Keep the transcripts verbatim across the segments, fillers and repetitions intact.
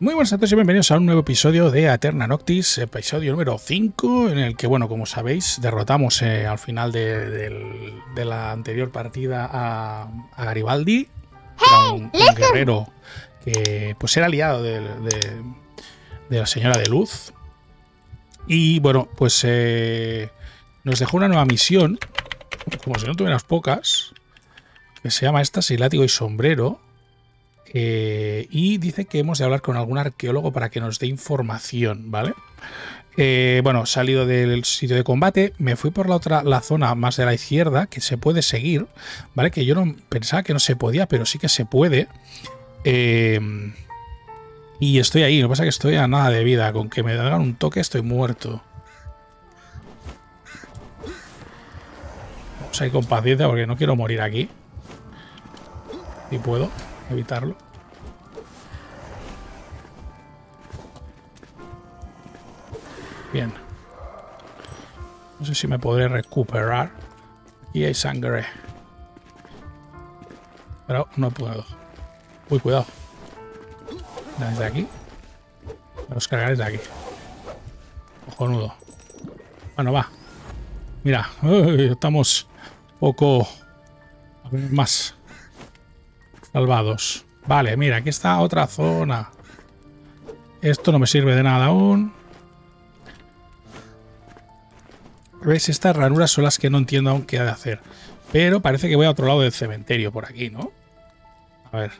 Muy buenas a todos y bienvenidos a un nuevo episodio de Aeterna Noctis, episodio número cinco, en el que, bueno, como sabéis, derrotamos eh, al final de, de, de la anterior partida a, a Garibaldi, que era un, un guerrero que pues era aliado de, de, de la Señora de Luz. Y bueno, pues eh, nos dejó una nueva misión, como si no tuvieras pocas, que se llama esta, sin látigo y sombrero. Eh, y dice que hemos de hablar con algún arqueólogo para que nos dé información, ¿vale? Eh, bueno, he salido del sitio de combate, me fui por la otra, la zona más de la izquierda, que se puede seguir, ¿vale? Que yo no pensaba que no se podía, pero sí que se puede. Eh, y estoy ahí, lo que pasa es que estoy a nada de vida, con que me hagan un toque estoy muerto. Vamos a ir con paciencia porque no quiero morir aquí. Si puedo evitarlo. Bien. No sé si me podré recuperar. Aquí hay sangre. Pero no puedo. Uy, cuidado. Desde aquí. Los cargaré desde aquí. Cojonudo. Bueno, va. Mira. Uy, estamos poco más salvados. Vale, mira, aquí está otra zona. Esto no me sirve de nada aún. ¿Ves? Estas ranuras son las que no entiendo aún qué ha de hacer. Pero parece que voy a otro lado del cementerio por aquí, ¿no? A ver.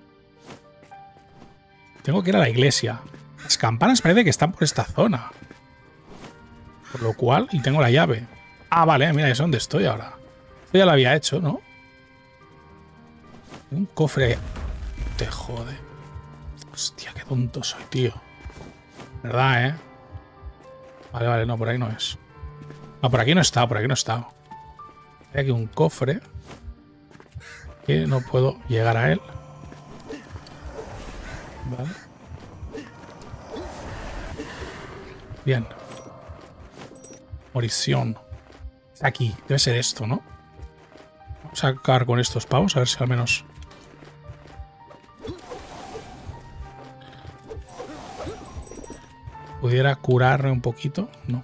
Tengo que ir a la iglesia. Las campanas parece que están por esta zona. Por lo cual... Y tengo la llave. Ah, vale, mira, es donde estoy ahora. Esto ya lo había hecho, ¿no? Un cofre... Te jode. Hostia, qué tonto soy, tío. ¿Verdad, eh? Vale, vale, no, por ahí no es. No, por aquí no está, por aquí no está. Hay aquí un cofre. Que no puedo llegar a él. Vale. Bien. Morición. Está aquí. Debe ser esto, ¿no? Vamos a acabar con estos pavos, a ver si al menos... ¿Pudiera curarme un poquito? No.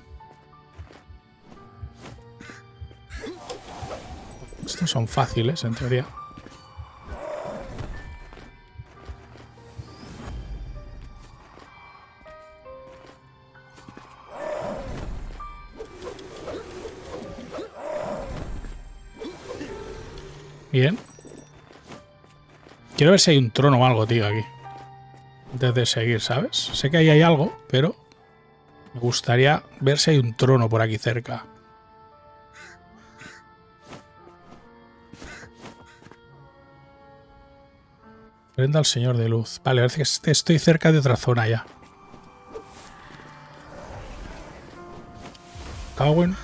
Estos son fáciles, en teoría. Bien. Quiero ver si hay un trono o algo, tío, aquí. Antes de seguir, ¿sabes? Sé que ahí hay algo, pero me gustaría ver si hay un trono por aquí cerca. Prenda al Señor de Luz. Vale, parece que estoy cerca de otra zona ya. Cowen.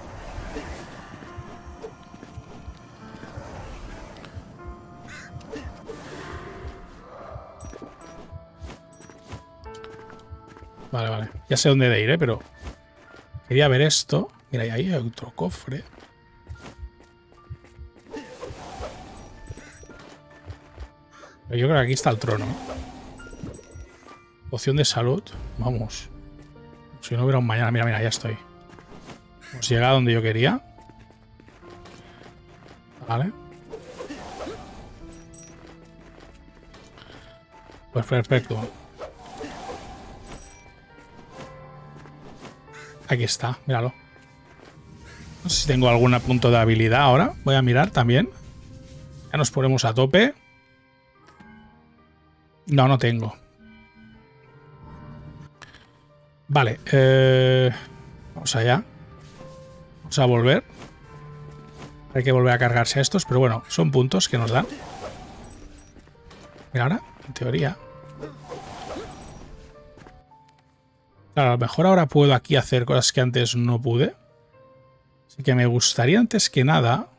Vale, vale. Ya sé dónde de ir, ¿eh? Pero quería ver esto. Mira, y ahí hay otro cofre. Yo creo que aquí está el trono. Poción de salud. Vamos. Si no hubiera un mañana. Mira, mira, ya estoy. Hemos llegado donde yo quería. Vale. Pues perfecto. Aquí está, míralo. No sé si tengo algún punto de habilidad ahora. Voy a mirar también. Ya nos ponemos a tope. No, no tengo. Vale. Eh, vamos allá. Vamos a volver. Hay que volver a cargarse a estos, pero bueno, son puntos que nos dan. Mira ahora, en teoría. Claro, a lo mejor ahora puedo aquí hacer cosas que antes no pude. Así que me gustaría antes que nada...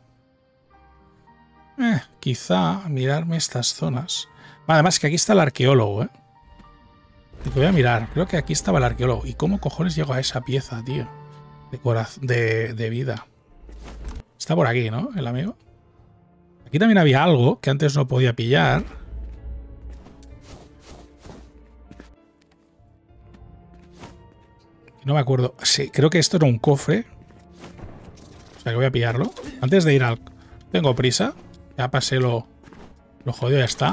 Eh, quizá mirarme estas zonas. Además que aquí está el arqueólogo, ¿eh? Te voy a mirar. Creo que aquí estaba el arqueólogo. ¿Y cómo cojones llego a esa pieza, tío? De, corazón, de, de vida. Está por aquí, ¿no? El amigo. Aquí también había algo que antes no podía pillar. No me acuerdo. Sí, creo que esto era un cofre. O sea que voy a pillarlo. Antes de ir al... Tengo prisa. Ya pasé lo... Lo jodido, ya está.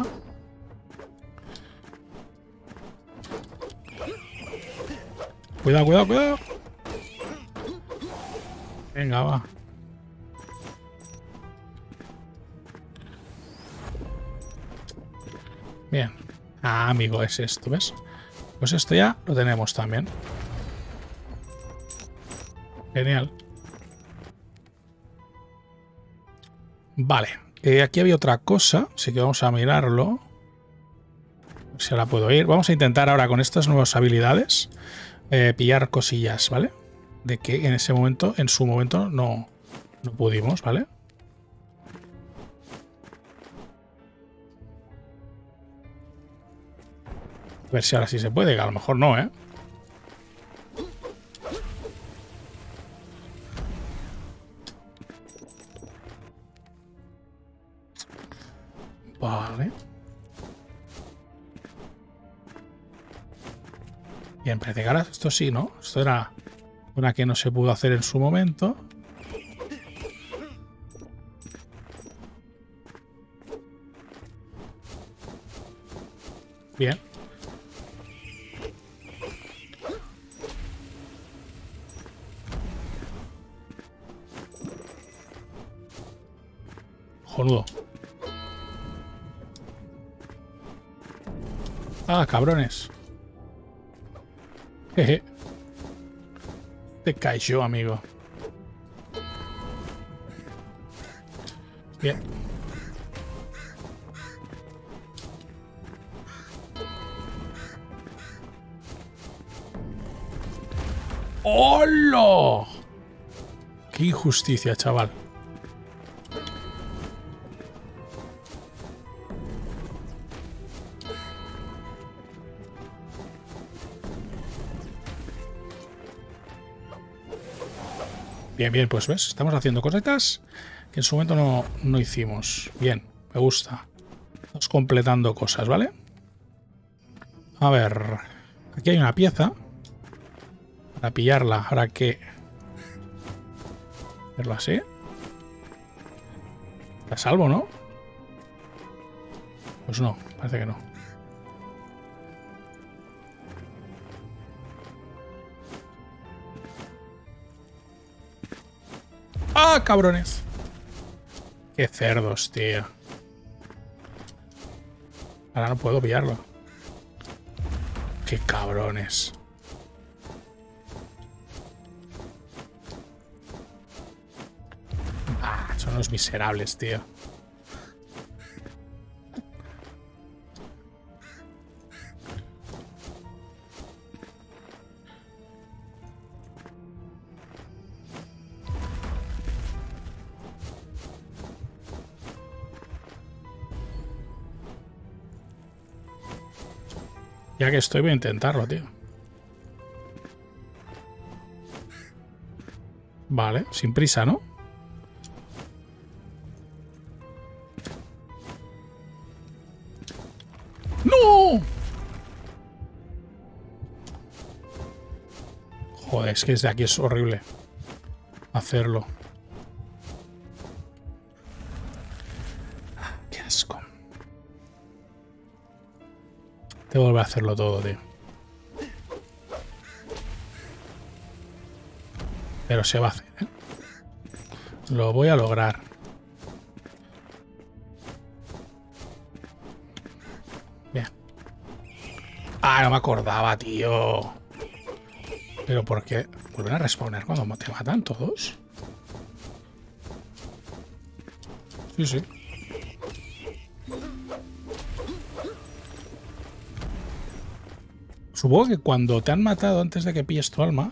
Cuidado, cuidado, cuidado. Venga, va. Bien. Ah, amigo, es esto, ¿ves? Pues esto ya lo tenemos también. Genial. Vale. Eh, aquí había otra cosa, así que vamos a mirarlo. A ver si ahora puedo ir. Vamos a intentar ahora con estas nuevas habilidades eh, pillar cosillas, ¿vale? De que en ese momento, en su momento, no, no pudimos, ¿vale? A ver si ahora sí se puede, que a lo mejor no, ¿eh? Vale. Bien, parece que ahora esto sí, ¿no? Esto era una que no se pudo hacer en su momento. Bien. Jonudo. Ah, cabrones. Jeje. Te cayó, amigo. Bien. ¡Hola! ¡Qué injusticia, chaval! Bien, bien, pues ves, estamos haciendo cositas que en su momento no, no hicimos. Bien, me gusta. Estamos completando cosas, ¿vale? A ver, aquí hay una pieza. Para pillarla, habrá que hacerlo así. Está a salvo, ¿no? Pues no, parece que no. ¡Ah, cabrones! ¡Qué cerdos, tío! Ahora no puedo pillarlo. ¡Qué cabrones! Ah, son los miserables, tío. Ya que estoy, voy a intentarlo, tío. Vale, sin prisa, ¿no? ¡No! Joder, es que desde aquí es horrible hacerlo. Qué asco. Tengo que volver a hacerlo todo, tío. Pero se va a hacer, ¿eh? Lo voy a lograr. Bien. Ah, no me acordaba, tío. Pero ¿por qué vuelven a respawnar cuando te matan todos? Sí, sí. Supongo que cuando te han matado antes de que pilles tu alma...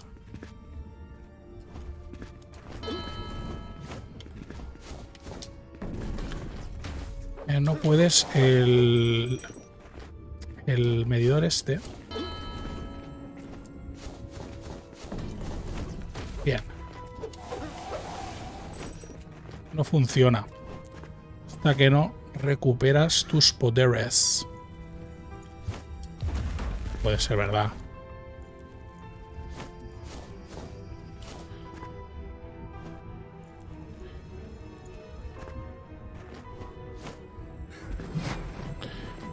Eh, no puedes el... El medidor este... Bien. No funciona. Hasta que no recuperas tus poderes. Puede ser verdad.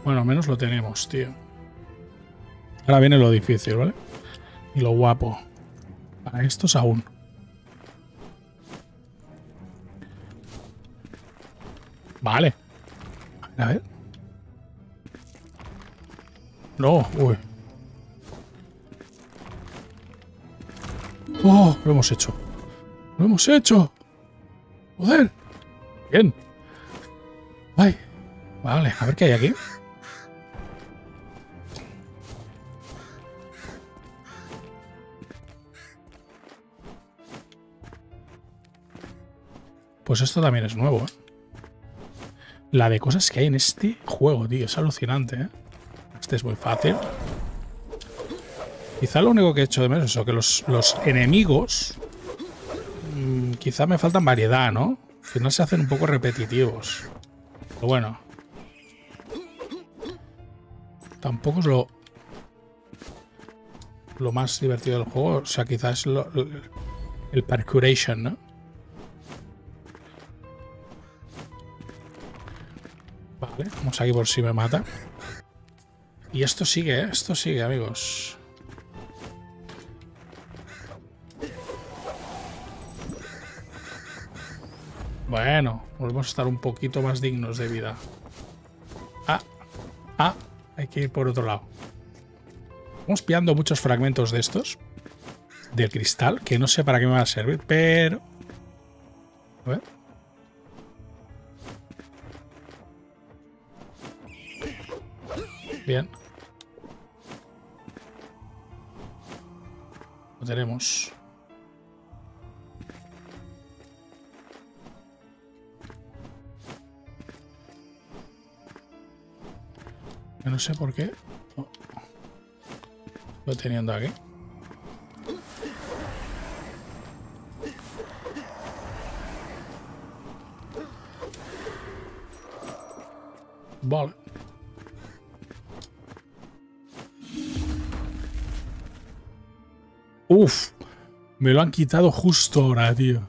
Bueno, al menos lo tenemos, tío. Ahora viene lo difícil, ¿vale? Y lo guapo. Para estos aún. Vale. A ver. No, uy. ¡Oh! Lo hemos hecho. ¡Lo hemos hecho! ¡Joder! Bien. Ay. Vale, a ver qué hay aquí. Pues esto también es nuevo, ¿eh? La de cosas que hay en este juego, tío. Es alucinante, ¿eh? Este es muy fácil. Quizá lo único que he hecho de menos es eso, que los, los enemigos... Mmm, quizá me faltan variedad, ¿no? Al final se hacen un poco repetitivos. Pero bueno. Tampoco es lo... Lo más divertido del juego. O sea, quizás lo, lo, el parkouration, ¿no? Vale, vamos aquí por si me mata. Y esto sigue, ¿eh? Esto sigue, amigos. Bueno, volvemos a estar un poquito más dignos de vida. Ah, ah, hay que ir por otro lado. Estamos pillando muchos fragmentos de estos. Del cristal, que no sé para qué me va a servir, pero... A ver. Bien. Lo tenemos. Yo no sé por qué. Oh. Lo teniendo aquí. Vale. Uf, me lo han quitado justo ahora, tío.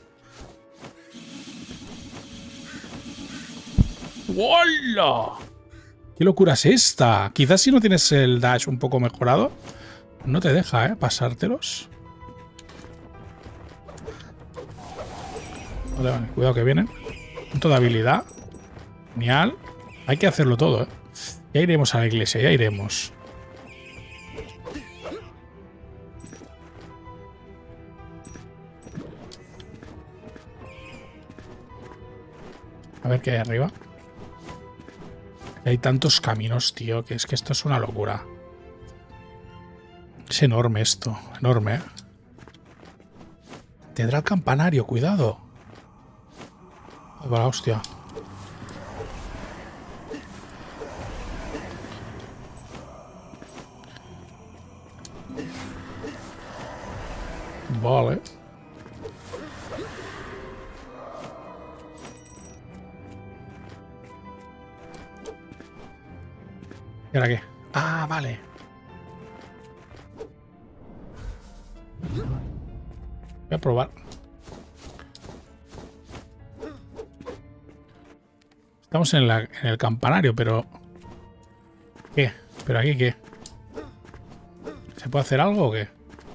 ¡Hola! ¿Qué locura es esta? Quizás si no tienes el dash un poco mejorado, no te deja, ¿eh? Pasártelos. Vale, vale, cuidado que vienen. Punto de habilidad. Genial. Hay que hacerlo todo, ¿eh? Ya iremos a la iglesia, ya iremos. A ver qué hay arriba. Hay tantos caminos, tío, que es que esto es una locura. Es enorme esto, enorme, ¿eh? Tendrá el campanario, cuidado. Vale, hostia. Vale. ¿Y ahora qué? Ah, vale. Voy a probar. Estamos en, la, en el campanario, pero... ¿Qué? ¿Pero aquí qué? ¿Se puede hacer algo o qué?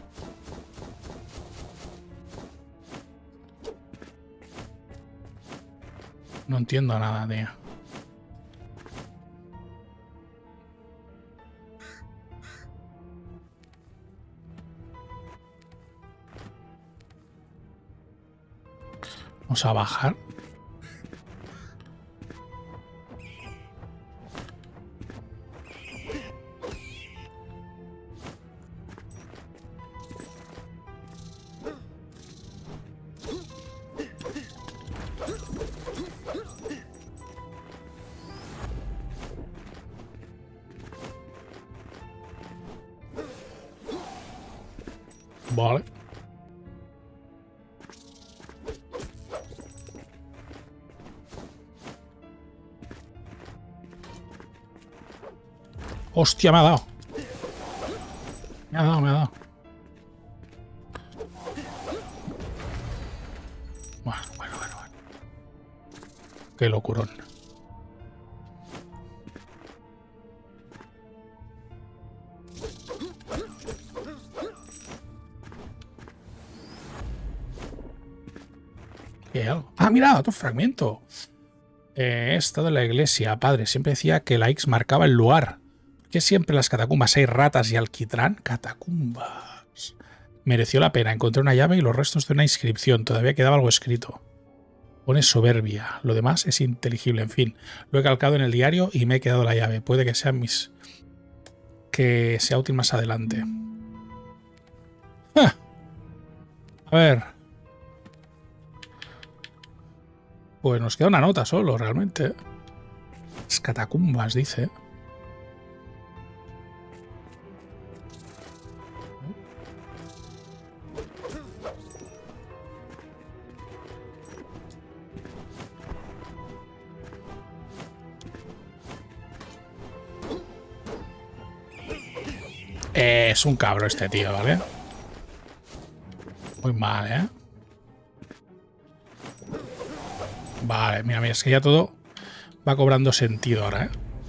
No entiendo nada, tío. Vamos a bajar. Vale. Hostia, me ha dado. Me ha dado, me ha dado. Bueno, bueno, bueno, bueno. Qué locurón. ¿Qué hay algo? Ah, mira, otro fragmento. Eh, he estado en la iglesia, padre. Siempre decía que la X marcaba el lugar. ¿Por qué siempre en las catacumbas hay ratas y alquitrán? Catacumbas. Mereció la pena. Encontré una llave y los restos de una inscripción. Todavía quedaba algo escrito. Pone soberbia. Lo demás es inteligible. En fin, lo he calcado en el diario y me he quedado la llave. Puede que sea mis... que sea útil más adelante. ¡Ah! A ver. Pues nos queda una nota solo, realmente. Las catacumbas, dice. Eh, es un cabro este tío, ¿vale? Muy mal, ¿eh? Vale, mira, mira, es que ya todo va cobrando sentido ahora, ¿eh?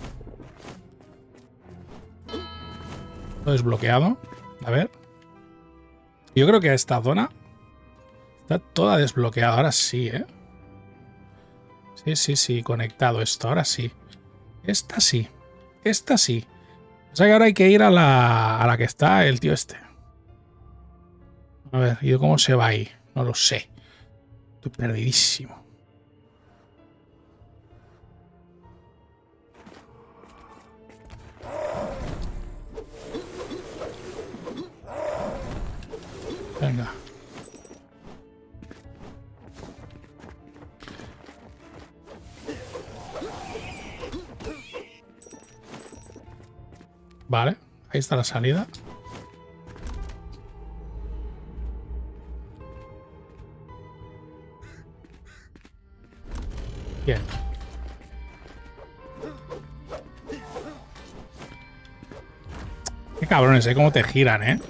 Todo desbloqueado. A ver. Yo creo que esta zona está toda desbloqueada. Ahora sí, ¿eh? Sí, sí, sí, conectado esto. Ahora sí. Esta sí. Esta sí. O sea que ahora hay que ir a la, a la que está el tío este. A ver, ¿y cómo se va ahí? No lo sé. Estoy perdidísimo. Venga. Vale, ahí está la salida. Bien. Qué cabrones, ¿eh? Cómo te giran, ¿eh?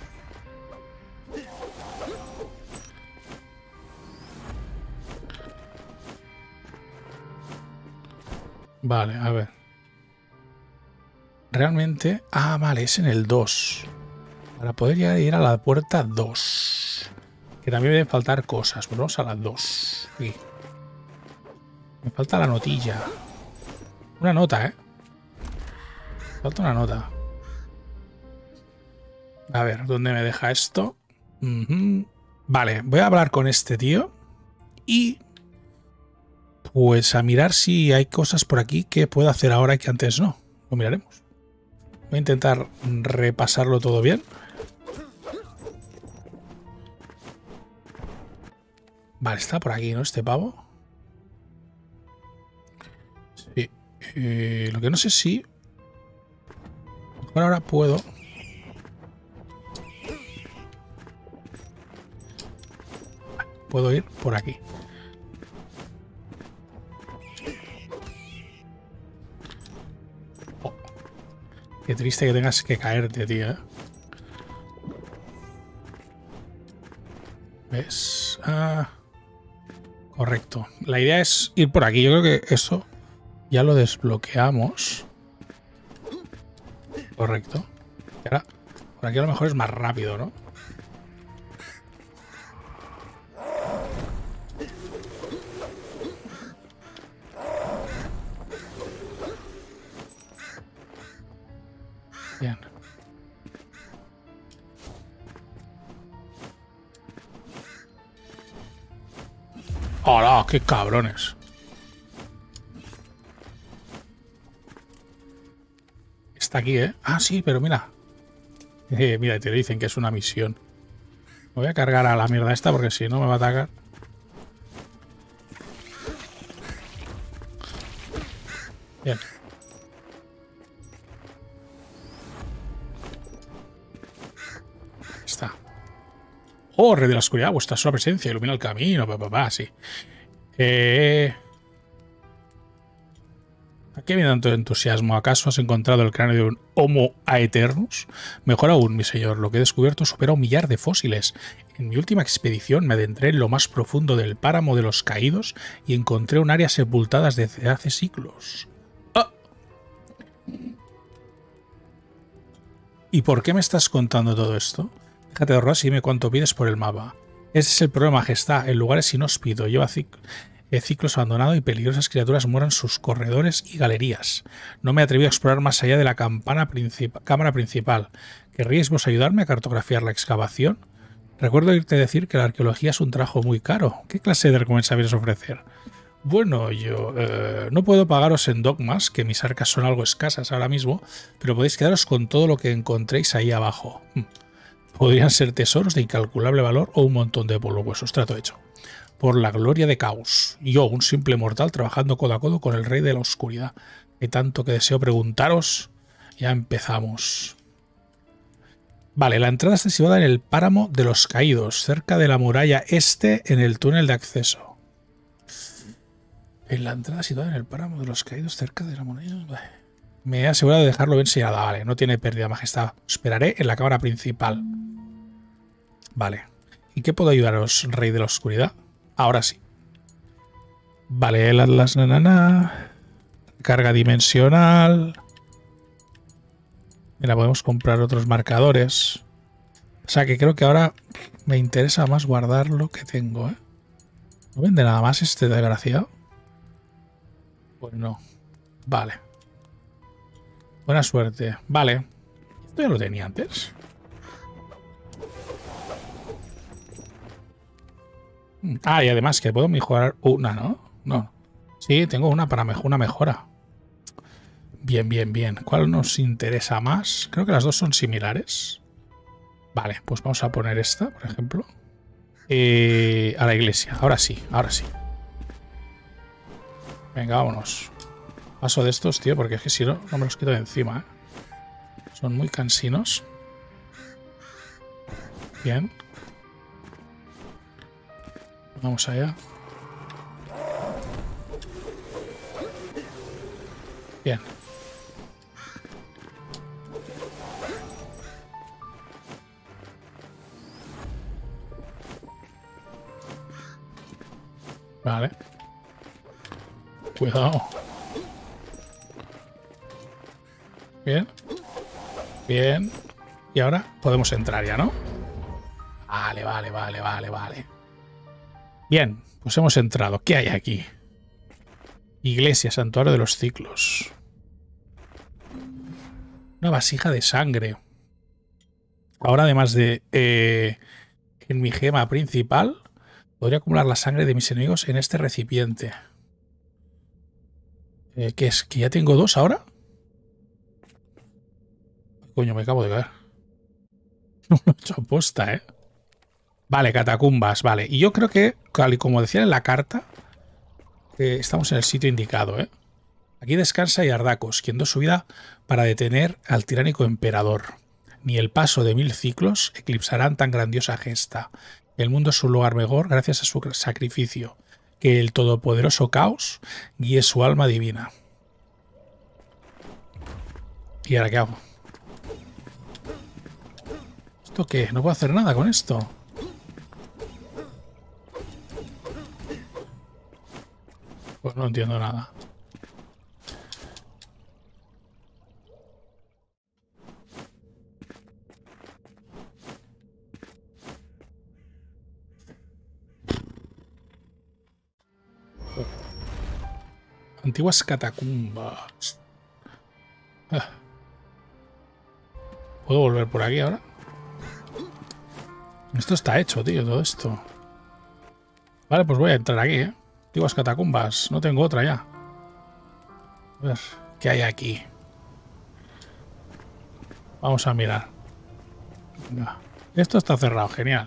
Vale, a ver. Realmente... Ah, vale, es en el dos. Para poder llegar a ir a la puerta dos. Que también deben faltar cosas. Pues vamos a la dos. Aquí. Me falta la notilla. Una nota, ¿eh? Falta una nota. A ver, ¿dónde me deja esto? Uh-huh. Vale, voy a hablar con este tío. Y... pues a mirar si hay cosas por aquí que puedo hacer ahora y que antes no. Lo miraremos. Voy a intentar repasarlo todo bien. Vale, está por aquí, ¿no? Este pavo. Sí. Eh, lo que no sé si... Mejor ahora puedo... Puedo ir por aquí. Oh. Qué triste que tengas que caerte, tío. ¿Eh? ¿Ves? Ah, correcto. La idea es ir por aquí. Yo creo que eso ya lo desbloqueamos. Correcto. Y ahora, por aquí a lo mejor es más rápido, ¿no? Bien. ¡Hola! ¡Qué cabrones! Está aquí, ¿eh? Ah, sí, pero mira. Eh, mira, te dicen que es una misión. Me voy a cargar a la mierda esta porque si no me va a atacar. Bien. Está. Oh, Rey de la Oscuridad, vuestra sola presencia ilumina el camino, papá, papá, sí. Eh... ¿A qué viene tanto entusiasmo? ¿Acaso has encontrado el cráneo de un Homo aeternus? Mejor aún, mi señor, lo que he descubierto supera un millar de fósiles. En mi última expedición me adentré en lo más profundo del páramo de los caídos y encontré un área sepultada desde hace siglos. ¡Ah! ¿Y por qué me estás contando todo esto? Déjate de horror y dime cuánto pides por el mapa. Ese es el problema, majestad. El lugar es inhóspito, lleva cic ciclos abandonados y peligrosas criaturas mueran sus corredores y galerías. No me he atrevido a explorar más allá de la campana princip cámara principal. ¿Querríais vos ayudarme a cartografiar la excavación? Recuerdo oírte decir que la arqueología es un trabajo muy caro. ¿Qué clase de recompensa vienes a ofrecer? Bueno, yo eh, no puedo pagaros en dogmas, que mis arcas son algo escasas ahora mismo, pero podéis quedaros con todo lo que encontréis ahí abajo. Podrían ser tesoros de incalculable valor o un montón de polvo, pues os trato hecho. Por la gloria de Caos. Yo, un simple mortal, trabajando codo a codo con el rey de la oscuridad. Hay tanto que deseo preguntaros. Ya empezamos. Vale, la entrada está situada en el páramo de los caídos, cerca de la muralla este, en el túnel de acceso. En la entrada situada en el páramo de los caídos, cerca de la muralla... Me he asegurado de dejarlo bien sellado. Vale, no tiene pérdida, majestad. Esperaré en la cámara principal. Vale. ¿Y qué puedo ayudaros, rey de la oscuridad? Ahora sí. Vale, el Atlas nanana. Carga dimensional. Mira, podemos comprar otros marcadores. O sea que creo que ahora me interesa más guardar lo que tengo, ¿eh? ¿No vende nada más este desgraciado? Pues no. Vale. Buena suerte. Vale. Esto ya lo tenía antes. Ah, y además que puedo mejorar una, ¿no? No. Sí, tengo una para mejor, una mejora. Bien, bien, bien. ¿Cuál nos interesa más? Creo que las dos son similares. Vale, pues vamos a poner esta, por ejemplo. Eh, a la iglesia. Ahora sí, ahora sí. Venga, vámonos. Paso de estos, tío, porque es que si no, no me los quito de encima, ¿eh? Son muy cansinos. Bien. Vamos allá. Bien. Vale. Cuidado. Bien. Bien. Y ahora podemos entrar ya, ¿no? Vale, vale, vale, vale, vale. Bien, pues hemos entrado. ¿Qué hay aquí? Iglesia, santuario de los ciclos. Una vasija de sangre. Ahora, además de eh, en mi gema principal, podría acumular la sangre de mis enemigos en este recipiente. Eh, ¿Qué es? ¿Que ya tengo dos ahora? Coño, me acabo de caer. No lo he hecho aposta, ¿eh? Vale, catacumbas, vale. Y yo creo que, tal y como decía en la carta, eh, estamos en el sitio indicado, ¿eh? Aquí descansa Yardacos, quien dio su vida para detener al tiránico emperador. Ni el paso de mil ciclos eclipsarán tan grandiosa gesta. El mundo es un lugar mejor gracias a su sacrificio. Que el todopoderoso Caos guíe su alma divina. ¿Y ahora qué hago? ¿Esto qué? No puedo hacer nada con esto. Pues no entiendo nada. Antiguas catacumbas. Ah. ¿Puedo volver por aquí ahora? Esto está hecho, tío, todo esto. Vale, pues voy a entrar aquí, ¿eh? Antiguas catacumbas. No tengo otra ya. A ver, ¿qué hay aquí? Vamos a mirar. Venga. Esto está cerrado, genial.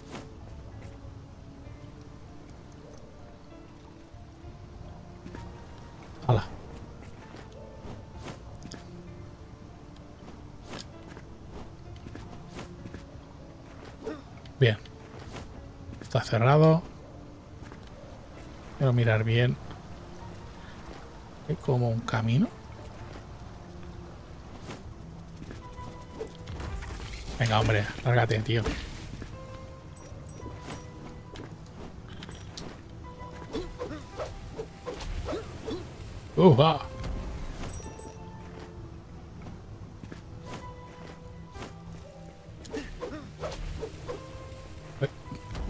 Hala. Bien. Está cerrado. Quiero mirar bien. Hay como un camino. Venga, hombre, lárgate, tío. Uh, va.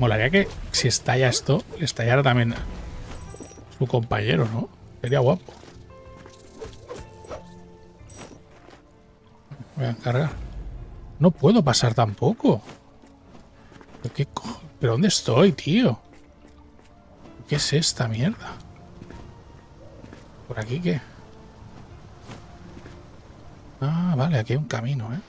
Molaría que si estalla esto, le estallara también su compañero, ¿no? Sería guapo. Voy a cargar. No puedo pasar tampoco. ¿Pero qué co- ¿Pero dónde estoy, tío? ¿Qué es esta mierda? ¿Por aquí qué? Ah, vale, aquí hay un camino, ¿eh?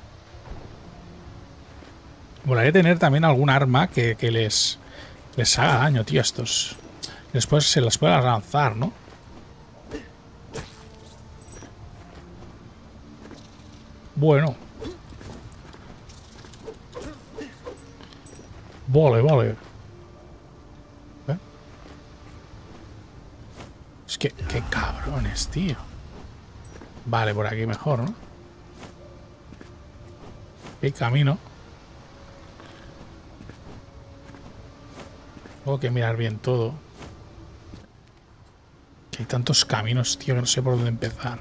Molaría tener también algún arma que, que les, les haga daño, tío, a estos. Después se las pueda lanzar, ¿no? Bueno. Vale, vale. ¿Eh? Es que, qué cabrones, tío. Vale, por aquí mejor, ¿no? Hay camino. Tengo que mirar bien todo. Que hay tantos caminos, tío, que no sé por dónde empezar.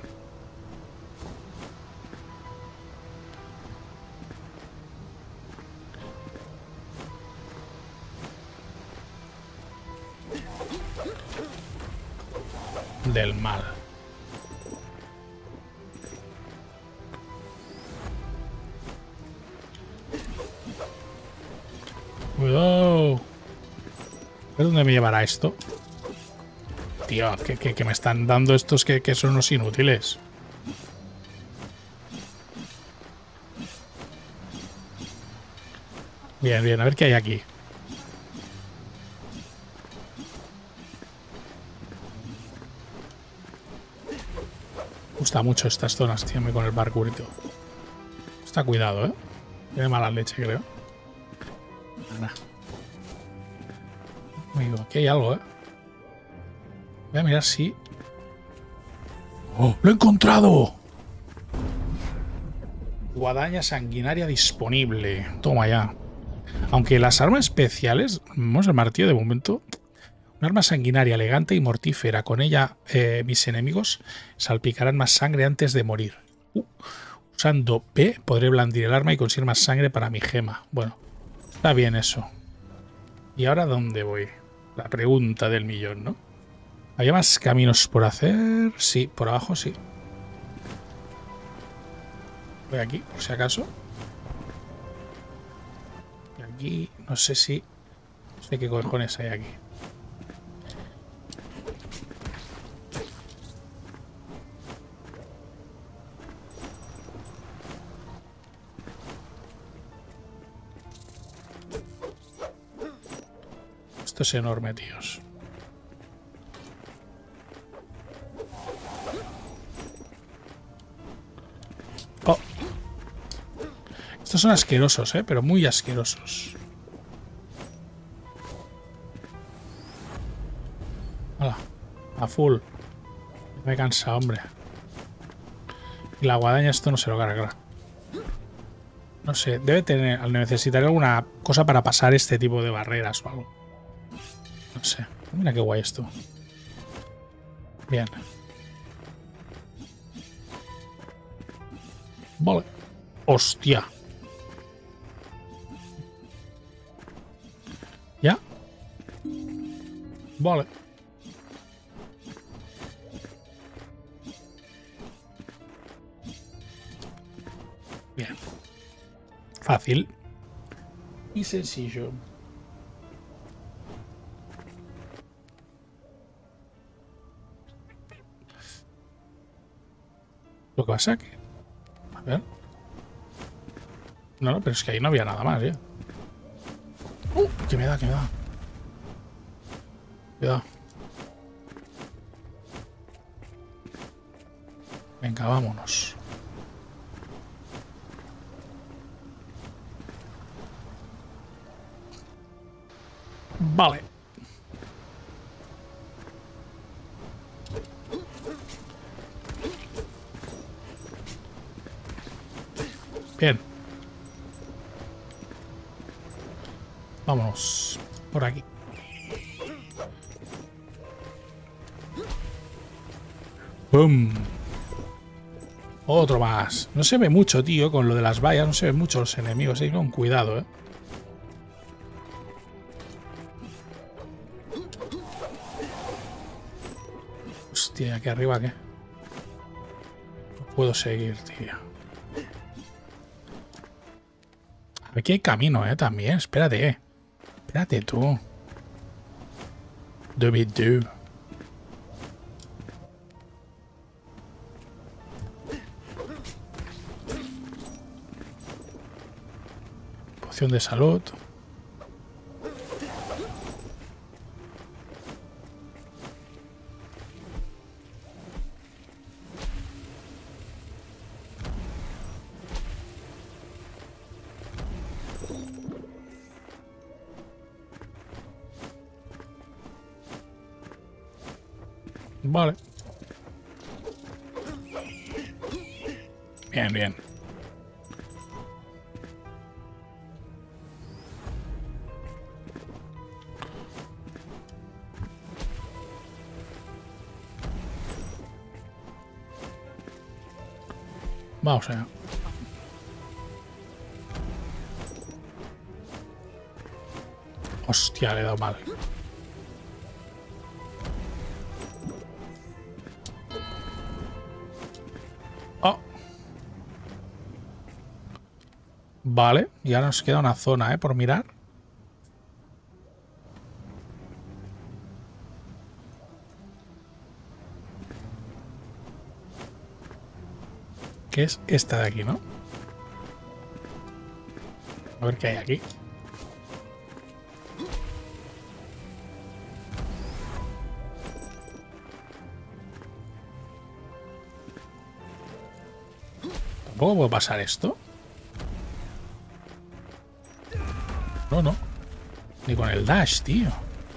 Del mal. Cuidado. ¿De dónde me llevará esto? Tío, que, que, que me están dando estos que, que son unos inútiles. Bien, bien, a ver qué hay aquí. Me gusta mucho estas zonas, tío, con el parkourito. Está cuidado, ¿eh? Tiene mala leche, creo. Nada. Amigo, aquí hay algo, ¿eh? Voy a mirar si... ¡Oh! ¡Lo he encontrado! Guadaña sanguinaria disponible. Toma ya. Aunque las armas especiales... Vamos, el martillo de momento... Un arma sanguinaria, elegante y mortífera. Con ella eh, mis enemigos salpicarán más sangre antes de morir. Uh, usando P podré blandir el arma y conseguir más sangre para mi gema. Bueno, está bien eso. ¿Y ahora dónde voy? La pregunta del millón, ¿no? ¿Había más caminos por hacer? Sí, por abajo sí. Voy aquí, por si acaso. Y aquí, no sé si... No sé qué cojones hay aquí. Esto es enorme, tíos. Oh. Estos son asquerosos, ¿eh? Pero muy asquerosos. Hala, a full. Me he cansado, hombre. Y la guadaña esto no se lo carga. No sé, debe tener... Necesitar alguna cosa para pasar este tipo de barreras o algo. No sé. Mira qué guay esto. Bien. Vale. Hostia. ¿Ya? Vale. Bien. Fácil. Y sencillo. Lo que pasa que... A ver. No, no, pero es que ahí no había nada más, ya. Uh, que me da, que me da. Cuidado. Venga, vámonos. Vale. Bien. Vámonos. Por aquí. ¡Bum! Otro más. No se ve mucho, tío, con lo de las vallas. No se ven mucho los enemigos. Ahí con cuidado, ¿eh? Hostia, aquí arriba, ¿qué? No puedo seguir, tío. Aquí hay camino, ¿eh? También. Espérate. Espérate tú. Doobie-doo. Poción de salud. Vale. Bien, bien. Vamos allá. Hostia, le he dado mal. Oh. Vale, y ahora nos queda una zona, ¿eh? Por mirar. Que es esta de aquí, ¿no? A ver qué hay aquí. ¿Tampoco puedo pasar esto? No, no. Ni con el dash, tío.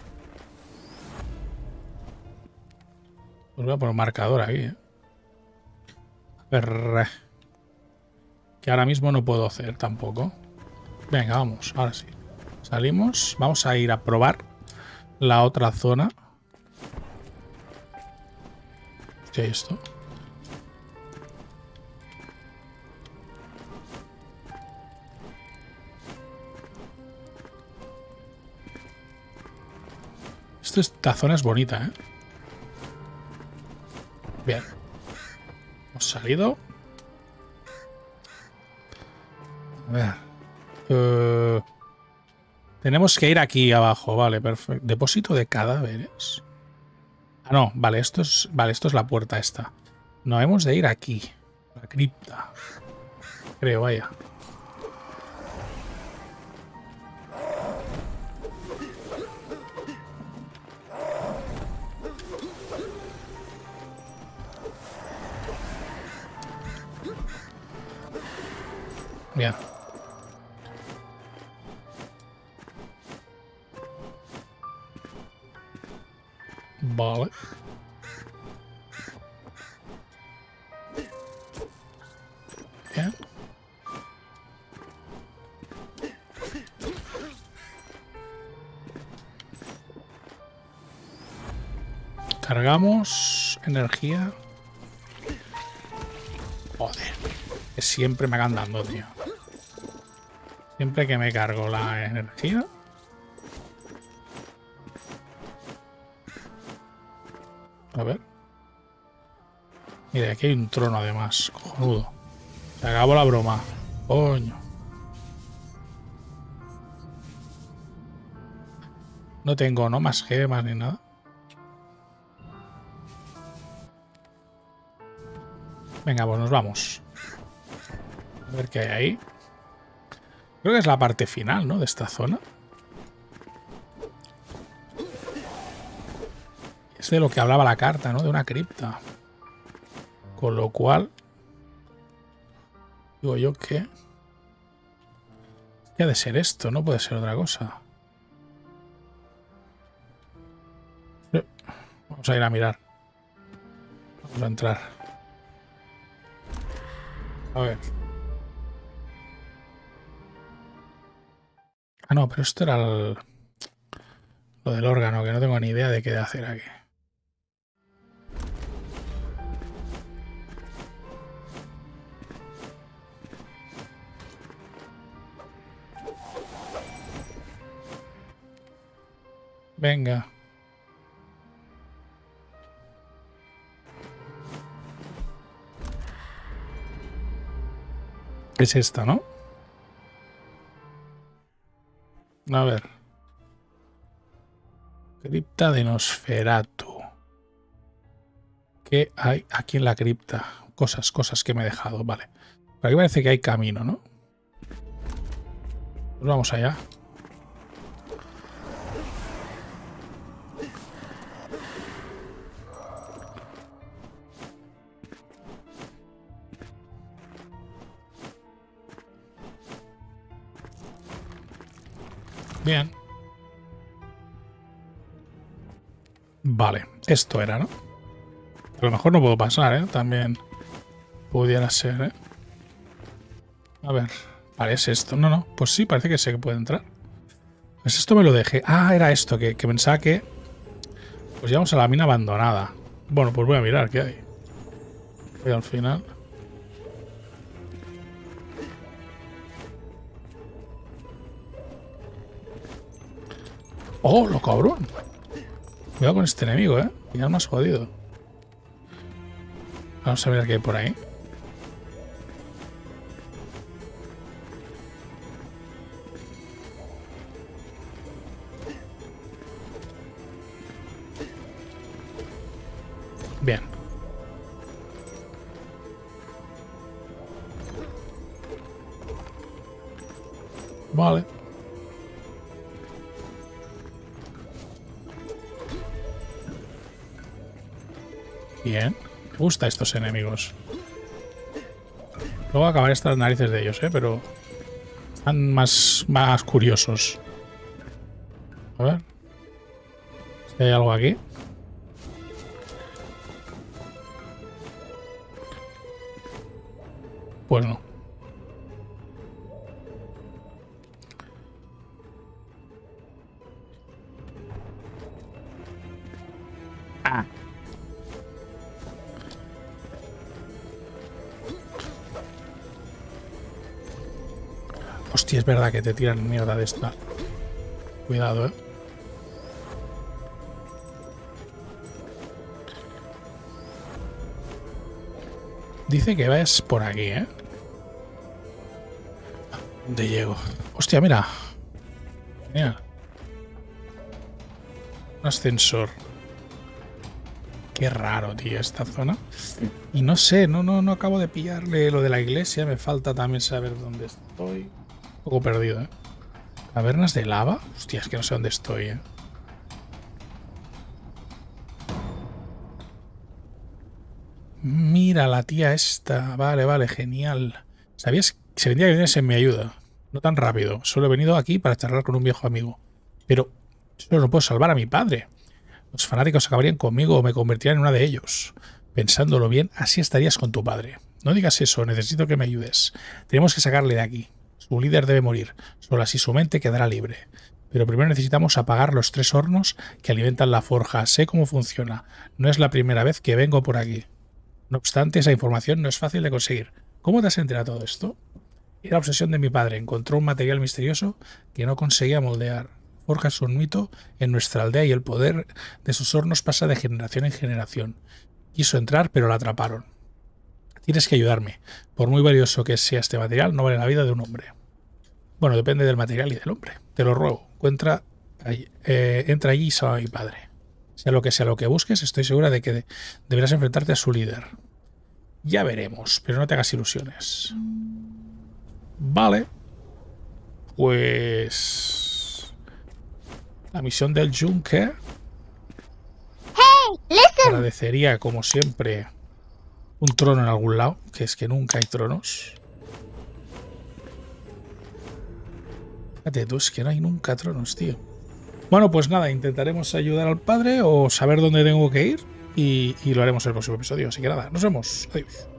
Pues voy a poner un marcador aquí, ¿eh? A ver. Que ahora mismo no puedo hacer tampoco. Venga, vamos. Ahora sí. Salimos. Vamos a ir a probar la otra zona. ¿Qué es esto? Esto, esta zona es bonita, ¿eh? Bien. Hemos salido. A ver. Uh, tenemos que ir aquí abajo. Vale, perfecto. Depósito de cadáveres. Ah, no. Vale, esto es, vale, esto es la puerta esta. No, hemos de ir aquí. La cripta. Creo, vaya. Bien. Vale. Bien. Cargamos energía. Joder. Que siempre me acaban dando, tío. Siempre que me cargo la energía. A ver. Mira, aquí hay un trono además. Cojonudo. Se acabó la broma. Coño. No tengo, ¿no? Más gemas ni nada. Venga, pues nos vamos. A ver qué hay ahí. Creo que es la parte final, ¿no? De esta zona. Es de lo que hablaba la carta, ¿no? De una cripta. Con lo cual... Digo yo que... ¿Qué ha de ser esto? No puede ser otra cosa. Vamos a ir a mirar. Vamos a entrar. A ver. Ah, no, pero esto era el... lo del órgano, que no tengo ni idea de qué hacer aquí. Venga. Es esta, ¿no? A ver. Cripta de Nosferatu. ¿Qué hay aquí en la cripta? Cosas, cosas que me he dejado. Vale. Por aquí parece que hay camino, ¿no? Pues vamos allá. Bien. Vale, esto era, ¿no? A lo mejor no puedo pasar, ¿eh? También pudiera ser, ¿eh? A ver. Vale, es esto. No, no. Pues sí, parece que sé que puede entrar. Pues esto me lo dejé. Ah, era esto, que, que pensaba que... Pues llegamos a la mina abandonada. Bueno, pues voy a mirar qué hay. Y al final... ¡Oh, lo cabrón! Cuidado con este enemigo, ¿eh? Ya es más jodido. Vamos a ver qué hay por ahí. Bien. Vale. Bien. Me gustan estos enemigos. Luego acabaré hasta las narices de ellos, ¿eh? Pero están más, más curiosos. A ver. Si hay algo aquí. Pues no. Ah. Hostia, es verdad que te tiran mierda de esta. Cuidado, eh. Dice que vayas por aquí, eh. ¿Dónde llego? Hostia, mira. Mira. Un ascensor. Qué raro, tío, esta zona. Y no sé, no, no, no acabo de pillarle lo de la iglesia. Me falta también saber dónde estoy. Un poco perdido, ¿eh? Cavernas de lava. Hostia, es que no sé dónde estoy, ¿eh? Mira la tía esta. Vale, vale, genial. ¿Sabías que se vendría que vienes en mi ayuda? No tan rápido. Solo he venido aquí para charlar con un viejo amigo. Pero solo no puedo salvar a mi padre. Los fanáticos acabarían conmigo o me convertirían en uno de ellos. Pensándolo bien, así estarías con tu padre. No digas eso, necesito que me ayudes. Tenemos que sacarle de aquí. Su líder debe morir. Solo así su mente quedará libre. Pero primero necesitamos apagar los tres hornos que alimentan la forja. Sé cómo funciona. No es la primera vez que vengo por aquí. No obstante, esa información no es fácil de conseguir. ¿Cómo te has enterado de todo esto? Era obsesión de mi padre. Encontró un material misterioso que no conseguía moldear. Forja es un mito en nuestra aldea y el poder de sus hornos pasa de generación en generación. Quiso entrar, pero la atraparon. Tienes que ayudarme. Por muy valioso que sea este material, no vale la vida de un hombre. Bueno, depende del material y del hombre. Te lo ruego. Encuentra, eh, entra allí y salva a mi padre. Sea lo que sea lo que busques, estoy segura de que de, deberás enfrentarte a su líder. Ya veremos, pero no te hagas ilusiones. Vale. Pues... la misión del Yunque. Hey, listen. Agradecería, como siempre, un trono en algún lado, que es que nunca hay tronos. Fíjate tú, es que no hay nunca tronos, tío. Bueno, pues nada, intentaremos ayudar al padre o saber dónde tengo que ir y, y lo haremos en el próximo episodio. Así que nada, nos vemos. Adiós.